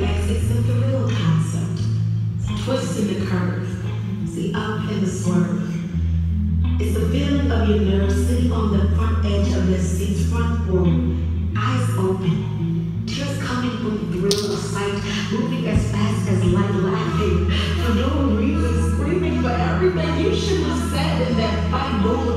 relax, it's the thrill concept. Twist and the curve, the up and the swerve. It's the feeling of your nerves sitting on the front edge of your seat's front row, eyes open, tears coming from the thrill of sight, moving as fast as light, laughing for no reason, screaming for everything you should have said in that fight moment